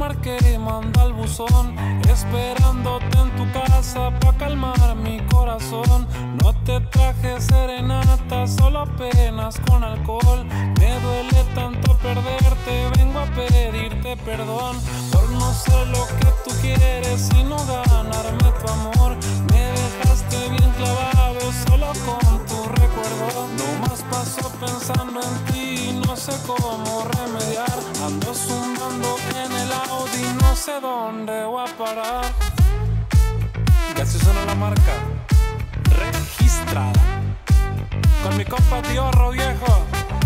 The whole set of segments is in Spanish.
marqué y mandé al buzón, esperándote en tu casa pa' calmar mi corazón. No te traje serenata, solo apenas con alcohol. Me duele tanto perderte, vengo a pedirte perdón por no ser lo que tú quieres y no ganarme tu amor. Me dejaste bien clavado solo con tu recuerdo. No más paso pensando en ti, no sé cómo remediar. Ando zumbando en el Audi, no sé dónde voy a parar. Ya se suena la marca registrada con mi compa Diorro viejo.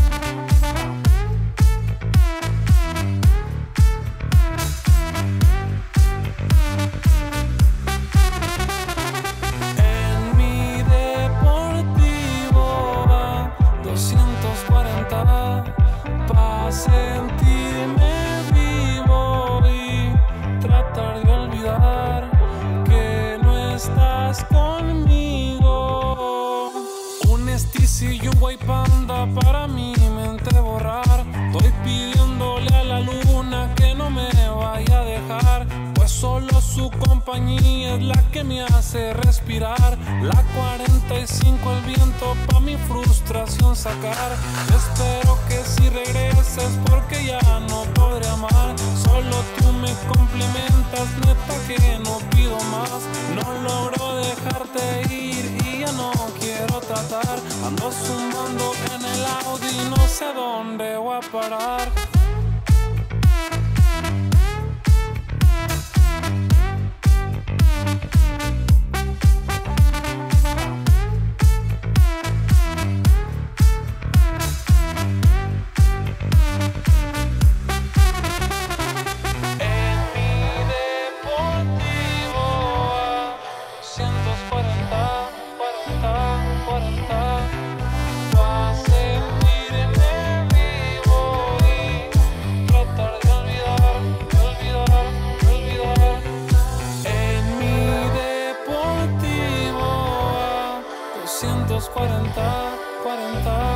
En mi Deportivo va 240 pa' sentirme vivo y tratar de olvidar que no estás conmigo. Un Stizy y un White Panda para mi mente borrar. Estoy pidiéndole a la luna que no me vaya a dejar, pues solo su compañía es la que me hace respirar. La 45 el viento pa' mi frustración sacar. Espero que si regreses porque ya no podré amar. Solo tú me complementas, neta que no pido más. No logro dejarte ir y ya no quiero tratar. Ando zumbando en el Audi, no sé dónde voy a parar. Cuarenta